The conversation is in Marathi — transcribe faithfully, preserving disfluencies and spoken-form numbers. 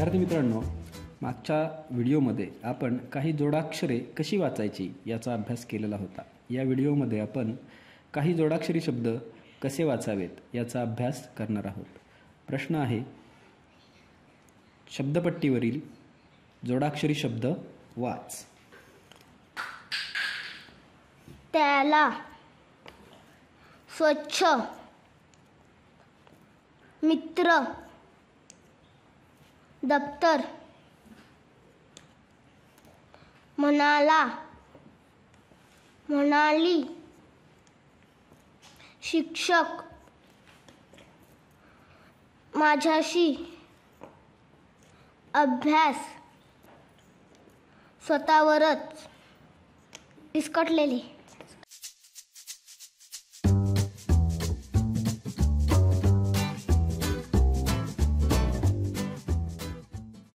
विद्यार्थी मित्रांनो, मागच्या व्हिडिओमध्ये आपण काही जोडाक्षरे कशी वाचायची याचा अभ्यास केलेला होता. या व्हिडिओमध्ये आपण काही जोडाक्षरी शब्द कसे वाचावेत याचा अभ्यास करणार आहोत. प्रश्न आहे, शब्दपट्टीवरील जोडाक्षरी शब्द वाच. त्याला, स्वच्छ, मित्र, दप्तर, म्हणाला, म्हणाली, शिक्षक, माझ्याशी, अभ्यास, स्वतःवरच, विस्कटलेली.